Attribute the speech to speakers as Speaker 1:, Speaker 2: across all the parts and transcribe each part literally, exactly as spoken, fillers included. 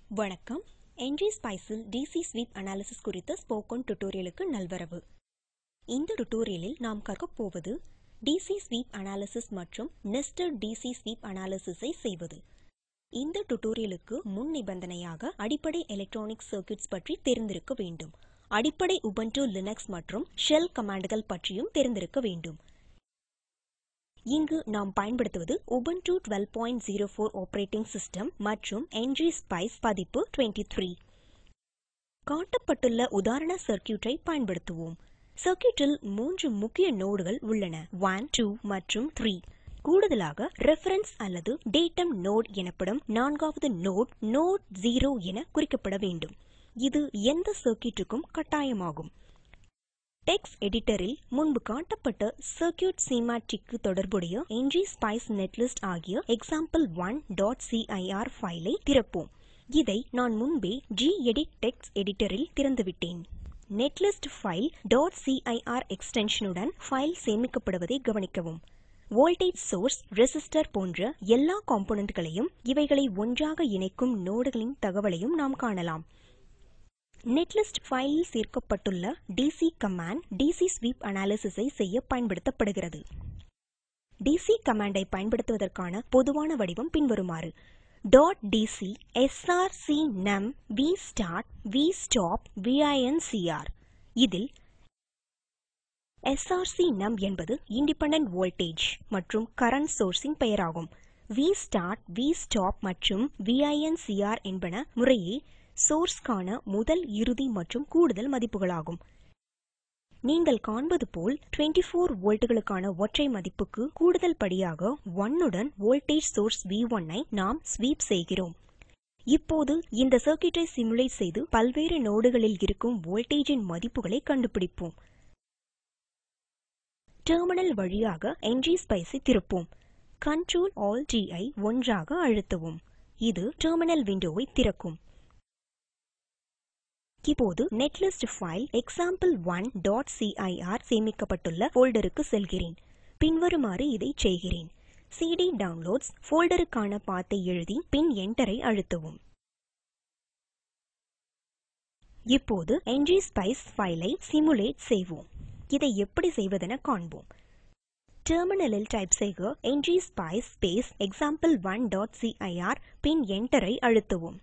Speaker 1: வணக்கம். ngSpiceல் D C Sweep Analysis குறித்த ஸ்போக்கன் டுடோரியலுக்கு நல்வரவு. இந்த டுடோரியலில் நாம் கற்கப் போவது D C Sweep Analysis மற்றும் Nested D C Sweep Analysisஐ செய்வது. இந்த டுடோரியலுக்கு முன் நிபந்தனையாக அடிப்படை எலக்ட்ரானிக் சர்க்யூட்ஸ் பற்றி தெரிந்திருக்க வேண்டும். அடிப்படை உபுண்டு லினக்ஸ் மற்றும் ஷெல் கமாண்டுகள் பற்றியும் தெரிந்திருக்க வேண்டும். இங்கு நாம் பயன்படுத்துவது Ubuntu twelve point zero four operating system மற்றும் ngSpice பதிப்பு twenty-three. காட்டப்பட்டுள்ள உதாரண சர்க்யூட்டை பயன்படுத்துவோம். சர்க்யூட்டில் மூன்று முக்கிய நோடுகள் உள்ளன, one, two மற்றும் three. கூடுதலாக ரெஃபரன்ஸ் அல்லது டேட்டம் நோட் எனப்படும் நான்காவது நோட் நோட் zero என குறிக்கப்பட வேண்டும். இது எந்த சர்க்யூட்டுக்கும் கட்டாயமாகும். டெக்ஸ்ட் எடிட்டரில் முன்பு காட்டப்பட்ட சர்க்யூட் ஸ்கீமாட்டிக்கு தொடர்புடைய ngSpice நெட்லிஸ்ட் ஆகிய எக்ஸாம்பிள் one டாட் cir ஃபைலை திறப்போம். இதை நான் முன்பே gedit டெக்ஸ்ட் எடிட்டரில் திறந்துவிட்டேன். நெட்லிஸ்ட் ஃபைல் .cir எக்ஸ்டென்ஷனுடன் ஃபைல் சேமிக்கப்படுவதை கவனிக்கவும். வோல்டேஜ் சோர்ஸ், ரெசிஸ்டர் போன்ற எல்லா காம்போனன்ட்களையும் இவைகளை ஒன்றாக இணைக்கும் நோடுகளின் தகவலையும் நாம் காணலாம். நெட்லிஸ்ட் ஃபைலில் சேர்க்கப்பட்டுள்ள D C command D C Sweep Analysisஐ செய்ய பயன்படுத்தப்படுகிறது. D C கமாண்டை பயன்படுத்துவதற்கான பொதுவான வடிவம் பின்வருமாறு: .dc srcnum vstart vstop vincr. இதில் srcnum என்பது இண்டிபெண்டன்ட் வோல்டேஜ் மற்றும் கரண்ட் சோர்ஸின் பெயராகும். vstart vstop மற்றும் vincr என்பன முறையே சோர்ஸ்க்கான முதல், இறுதி மற்றும் கூடுதல் மதிப்புகளாகும். நீங்கள் காண்பது போல் twenty-four வோல்ட்டுகளுக்கான ஒற்றை மதிப்புக்கு கூடுதல் படியாக one உடன் வோல்டேஜ் சோர்ஸ் V one ஐ நாம் ஸ்வீப் செய்கிறோம். இப்போது இந்த சர்க்யூட்டை சிமுலேட் செய்து பல்வேறு நோடுகளில் இருக்கும் வோல்டேஜின் மதிப்புகளை கண்டுபிடிப்போம். டெர்மினல் வழியாக ngSpiceஐ திறப்போம். Ctrl Alt T ஐ ஒன்றாக அழுத்தவும். இது டெர்மினல் விண்டோவை திறக்கும். இப்போது netlist file example one dot cir சேமிக்கப்பட்டுள்ள ஃபோல்டருக்கு செல்கிறேன். பின்வருமாறு இதை செய்கிறேன். cd downloads ஃபோல்டருக்கான பாத்தை எழுதி பின் என்டரை அழுத்தவும். இப்போது ngSpice ஃபைலை சிமுலேட் செய்வோம். இதை எப்படி செய்வதென காண்போம். டெர்மினலில் டைப் செய்க ngSpice space example one dot cir பின் என்டரை அழுத்தவும்.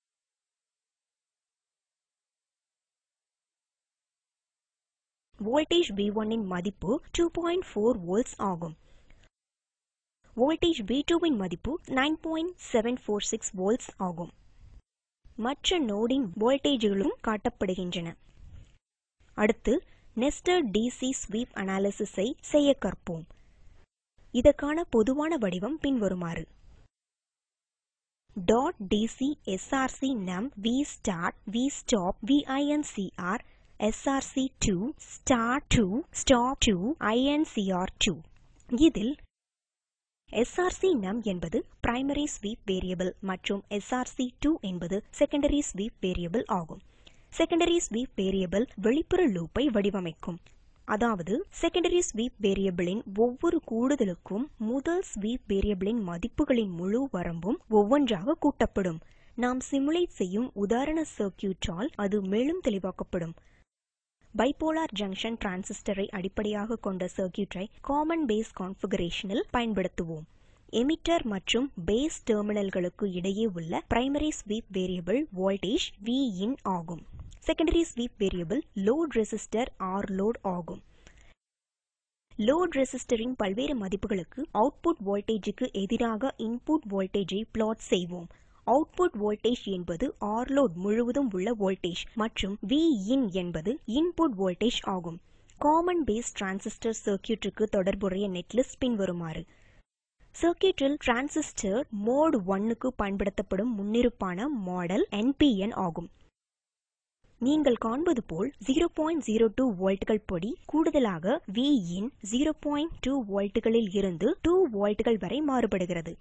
Speaker 1: வோல்டேஜ் V one இன் மதிப்பு two point four volts ஆகும். வோல்டேஜ் V two இன் மதிப்பு nine point seven four six volts ஆகும். மற்ற நோடின் வோல்டேஜ்களும் காட்டப்படுகின்றன. அடுத்து Nested D C Sweep Analysisஐ செய்ய கற்போம். இதற்கான பொதுவான வடிவம் பின்வருமாறு: .dc srcnum vstart vstop vincr src two start two stop two incr two. இதில் srcnum என்பது பிரைமரி ஸ்வீப் வேரியபிள் மற்றும் src two என்பது செகண்டரி ஸ்வீப் வேரியபிள் ஆகும். செகண்டரி ஸ்வீப் வேரியபிள் வெளிப்புற லூப்பை வடிவமைக்கும். அதாவது செகண்டரி ஸ்வீப் வேரியபிளின் ஒவ்வொரு கூடுதலுக்கும் முதல் ஸ்வீப் வேரியபிளின் மதிப்புகளின் முழு வரம்பும் ஒவ்வொன்றாக கூட்டப்படும். நாம் சிமுலேட் செய்யும் உதாரண சர்க்யூட்டால் அது மேலும் தெளிவாக்கப்படும். பைபோலார் ஜங்ஷன் டிரான்சிஸ்டரை அடிப்படையாக கொண்ட சர்க்யூட்டை காமன் பேஸ் கான்ஃபிகரேஷனில் பயன்படுத்துவோம். எமிட்டர் மற்றும் பேஸ் டெர்மினல்களுக்கு இடையே உள்ள primary sweep variable voltage Vin ஆகும். Secondary sweep variable load resistor Rload ஆகும். லோட் ரெசிஸ்டரின் பல்வேறு மதிப்புகளுக்கு அவுட்புட் வோல்டேஜுக்கு எதிராக இன்புட் வோல்டேஜை பிளாட் செய்வோம். அவுட்புட் வோல்டேஜ் என்பது Rload முழுவதும் உள்ள வோல்டேஜ் மற்றும் Vin என்பது இன்புட் வோல்டேஜ் ஆகும். காமன் பேஸ் டிரான்சிஸ்டர் சர்க்யூட்டுக்கு தொடர்புடைய நெட்லிஸ்ட் பின்வருமாறு. சர்க்யூட்டில் டிரான்சிஸ்டர் மோட் one க்கு பயன்படுத்தப்படும் முன்னிருப்பான மாடல் N P N ஆகும். நீங்கள் காண்பது போல் zero point zero two வோல்ட்டுகள் படி கூடுதலாக Vin zero point two வோல்ட்டுகளில் இருந்து two வோல்ட்டுகள் வரை மாறுபடுகிறது.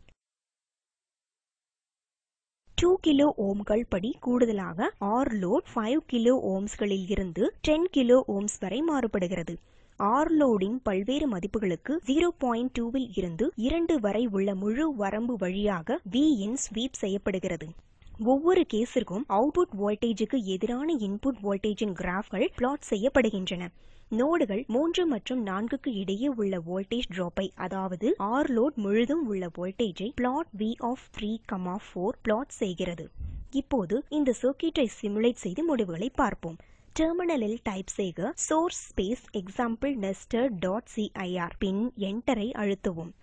Speaker 1: two கிலோ ஓம்கள் படி கூடுதலாக Rload five கிலோ ஓம்ஸ்களில் இருந்து ten கிலோ ஓம்ஸ் வரை மாறுபடுகிறது. Rloading பல்வேறு மதிப்புகளுக்கு zero point two இல் இருந்து two வரை உள்ள முழு வரம்பு வழியாக Vin ஸ்வீப் செய்யப்படுகிறது. ஒவ்வொரு கேஸிற்கும் அவுட்புட் வோல்டேஜுக்கு எதிரான இன்புட் வோல்டேஜின் கிராஃப்கள் பிளாட் செய்யப்படுகின்றன. நோடுகள் மூன்று மற்றும் நான்குக்கு இடையே உள்ள வோல்டேஜ் டிராப்பை, அதாவது ஆர் லோட் முழுதும் உள்ள வோல்டேஜை plot V of three comma four plot செய்கிறது. இப்போது இந்த சர்க்யூட்டை சிமுலேட் செய்து முடிவுகளை பார்ப்போம். டெர்மினலில் டைப் செய்க source space example nested dot CIR, பின் என்டரை அழுத்தவும்.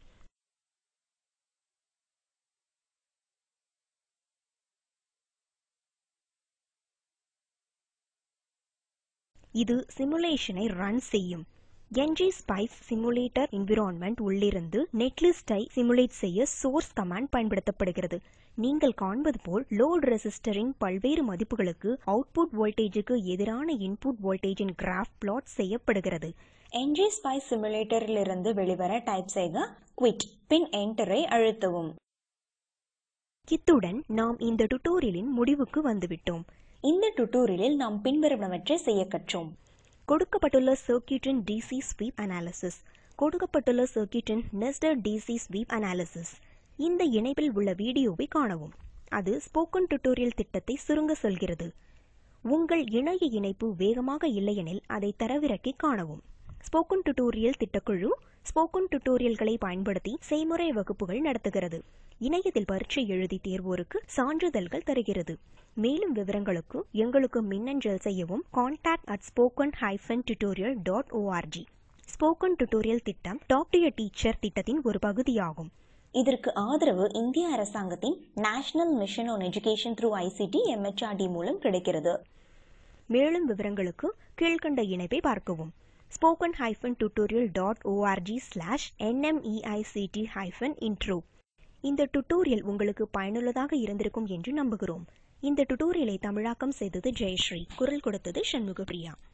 Speaker 1: இது சிமுலேஷனை ரன் செய்யும். ngSpice சிமுலேட்டர் என்விரான்மென்ட் உள்ளிருந்து நெட்லிஸ்டை சிமுலேட் செய்ய சோர்ஸ் கமாண்ட் பயன்படுத்தப்படுகிறது. நீங்கள் காண்பது போல் லோட் ரெசிஸ்டரின் பல்வேறு மதிப்புகளுக்கு அவுட்புட் வோல்டேஜுக்கு எதிரான இன்புட் வோல்டேஜின் கிராஃப் பிளாட் செய்யப்படுகிறது. ngSpice சிமுலேட்டரிலிருந்து வெளிவர டைப் செய்க குவிட், பின் என்டரை அழுத்தவும். இத்துடன் நாம் இந்த டுடோரியலின் முடிவுக்கு வந்துவிட்டோம். இந்த டுடோரியலில் நாம் பின்வருவனவற்றை செய்ய கற்றோம். கொடுக்கப்பட்டுள்ள சர்க்யூட்டின் டிசி ஸ்வீப் அனாலிசிஸ், கொடுக்கப்பட்டுள்ள சர்க்யூட்டின் நெஸ்டட் டிசி ஸ்வீப் அனாலிசிஸ். இந்த இணைப்பில் உள்ள வீடியோவை காணவும். அது ஸ்போக்கன் டுடோரியல் திட்டத்தை சுருங்க சொல்கிறது. உங்கள் இணைய இணைப்பு வேகமாக இல்லையெனில் அதை தரவிறக்கி காணவும். ஸ்போக்கன் டுடோரியல் திட்டக்குழு ஸ்போக்கன் டுடோரியல்களை பயன்படுத்தி செய்முறை வகுப்புகள் நடத்துகிறது. இணையத்தில் பரீட்சை எழுதி தேர்வோருக்கு சான்றிதழ்கள் தருகிறது. மேலும் விவரங்களுக்கு எங்களுக்கு மின்னஞ்சல் செய்யவும். Contact at spoken hyphen tutorial dot ORG. Spoken tutorial திட்டம் டாக் டு எ டீச்சர் திட்டத்தின் ஒரு பகுதியாகும். இதற்கு ஆதரவு இந்திய அரசாங்கத்தின் national mission on education through ICT MHRD மூலம் கிடைக்கிறது. மேலும் விவரங்களுக்கு கீழ்கண்ட இணைப்பை பார்க்கவும். Spoken hyphen tutorial dot ORG slash NMEICT hyphen intro. இந்த டுடோரியல் உங்களுக்கு பயனுள்ளதாக இருந்திருக்கும் என்று நம்புகிறோம். இந்த டுடோரியலை தமிழாக்கம் செய்தது ஜெயஸ்ரீ, குரல் கொடுத்தது சண்முகப்பிரியா.